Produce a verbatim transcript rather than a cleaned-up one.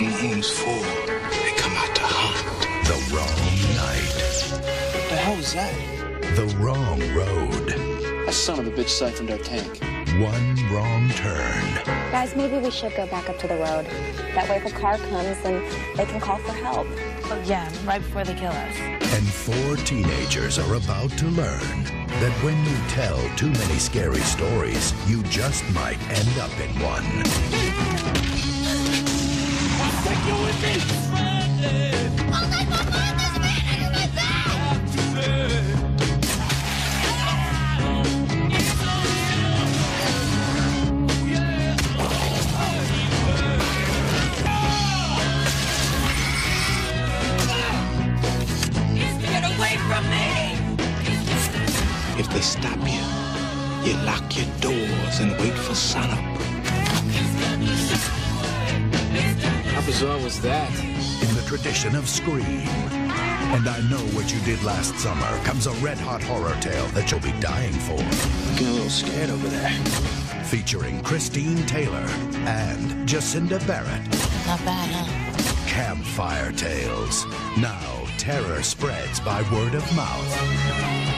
the moon's full, they come out to hunt. The wrong night. What the hell was that? The wrong road. That son of a bitch siphoned our tank. One wrong turn. Guys, maybe we should go back up to the road. That way if a car comes, then they can call for help. Oh, yeah, right before they kill us. And four teenagers are about to learn that when you tell too many scary stories, you just might end up in one. Take you with me! I'll let my mom this man under my bed! Get away from me! If they stop you, you lock your doors and wait for sunup. How bizarre was that? In the tradition of Scream. And I Know What You Did Last Summer comes a red-hot horror tale that you'll be dying for. Looking a little scared over there. Featuring Christine Taylor and Jacinda Barrett. Not bad, huh? Campfire Tales. Now terror spreads by word of mouth.